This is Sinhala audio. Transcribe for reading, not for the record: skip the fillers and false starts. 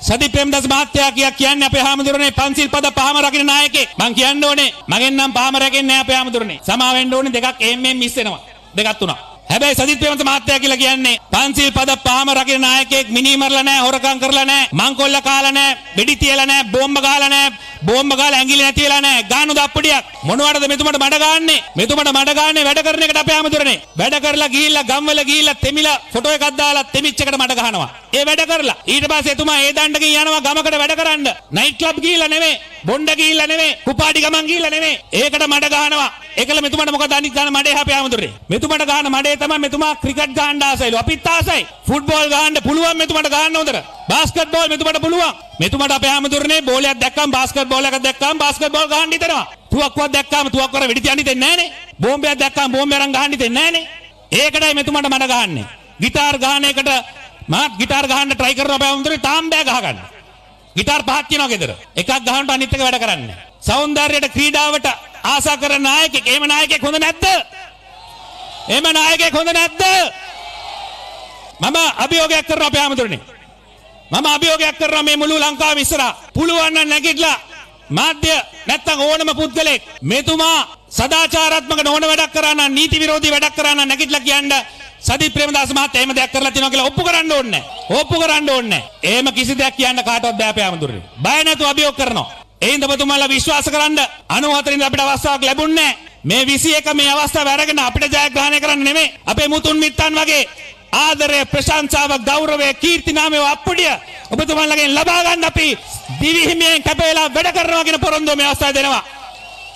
සදීප් ප්‍රේමදාස මහත්තයා කියන්නේ අපේ හාමුදුරනේ පන්සිල් පද පහම රකින්න නායකයෙක්. මං කියන්න ඕනේ මගෙන් නම් පහම රැකෙන්නේ නැහැ අපේ හාමුදුරනේ. සමා වෙන්න ඕනේ දෙකක් එම්ෙම් මිස් වෙනවා. දෙකක් තුනක්. හැබැයි සදීප් ප්‍රේමදාස මහත්තයා කියලා කියන්නේ පන්සිල් පද පහම රකින්න නායකයෙක්. මිනි මරලා නැහැ, හොරකම් කරලා නැහැ, මංකොල්ල කාලා නැහැ, වෙඩි තියලා නැහැ, බෝම්බ ගහලා නැහැ, බෝම්බ ගහලා ඇඟිලි නැතිලා නැහැ. ගානු දප්පුඩියක්. මොනවටද මෙතුමට මඩ ගාන්නේ? මෙතුමට මඩ ගාන්නේ වැඩ කරන එකට අපේ හාමුදුරනේ. වැඩ කරලා ගිහිල්ලා ගම්වල ගිහිල්ලා තෙමිලා ෆොටෝ එකක් දාලා තෙමිච් එකට මඩ ගහනවා. ඒ වැඩ කරලා ඊට පස්සේ එතුමා ඒ දණ්ඩකින් යනවා ගමකට වැඩ කරන්න. නයිට් ක්ලබ් ගිහිල්ලා නෙමෙයි, බොණ්ඩ ගිහිල්ලා නෙමෙයි, කුපාඩි ගමන් ගිහිල්ලා නෙමෙයි. ඒකට මඩ ගහනවා. ඒකල මෙතුමාට මොකද අනිත් ගන්න මඩේ අපේ හාමුදුරනේ. මෙතුමාට ගහන මඩේ තමයි මෙතුමා ක්‍රිකට් ගහන්න ආසයිලු. අපිත් ආසයි. ෆුට්බෝල් ගහන්න පුළුවන් මෙතුමාට ගහන්න හොඳට. බාස්කට් බෝල් මෙතුමාට පුළුවන්. මෙතුමාට අපේ හාමුදුරනේ බෝලයක් දැක්කම බාස්කට් බෝල් එකක් දැක්කම බාස්කට් බෝල් ගහන්න හිතනවා. තුවක්කුවක් දැක්කම තුවක්කුවර වෙඩි තියන්න හිතෙන්නේ නැහනේ. බෝම්බයක් දැක්කම බෝම්බය අරන් ගහන්න හිතෙන්නේ නැහනේ. ඒකටයි මෙතුමාට මඩ ගහන්නේ. ගිටාර් ගහන එකට මාත් ගිටාර් ගහන්න try කරනවා අපේ හාමුදුරනේ තාම්බෑ ගහ ගන්න. ගිටාර් පහක් තියෙනවා ගෙදර. එකක් ගහනට අනිත් එක වැඩ කරන්නේ. සෞන්දර්යයට ක්‍රීඩාවට ආසා කරන නායකයෙක්. එහෙම නායකයෙක් හොඳ නැද්ද? එහෙම නායකයෙක් හොඳ නැද්ද? මම අභියෝගයක් කරනවා අපේ හාමුදුරනේ. මම අභියෝගයක් කරනවා මේ මුළු ලංකාවම ඉස්සරහා. පුළුවන් නම් නැගිටලා මාධ්‍ය නැත්තම් ඕනම පුද්ගලෙක් මෙතුමා සදාචාරාත්මක නොවන වැඩක් කරා නම් නීති විරෝධී වැඩක් කරා නම් නැගිටලා කියන්න සදීප් ප්‍රේමදාස මහත්තයා එහෙම දෙයක් කරලා තියෙනවා කියලා ඔප්පු කරන්න ඕනේ නැහැ. ඔප්පු කරන්න ඕනේ නැහැ. එහෙම කිසි දෙයක් කියන්න කාටවත් බෑ අපේ හාමුදුරනේ. බය නැතුව අභියෝග කරනවා. එයින්ද ඔබතුමාලා විශ්වාස කරන්න 94 ඉඳන් අපිට අවස්ථාවක් ලැබුණේ නැහැ. මේ 21 මේ අවස්ථාව අරගෙන අපිට ජයග්‍රහණය කරන්න නෙමෙයි. අපේ මුතුන් මිත්තන් වගේ ආදරය, ප්‍රශංසාව, ගෞරවය, කීර්ති නාමය අප්පුඩිය ඔබතුමාලගෙන් ලබා ගන්න අපි දිවි හිමියෙන් කැප වෙලා වැඩ කරනවා කියන පොරොන්දුව මේ අවස්ථාවේ දෙනවා.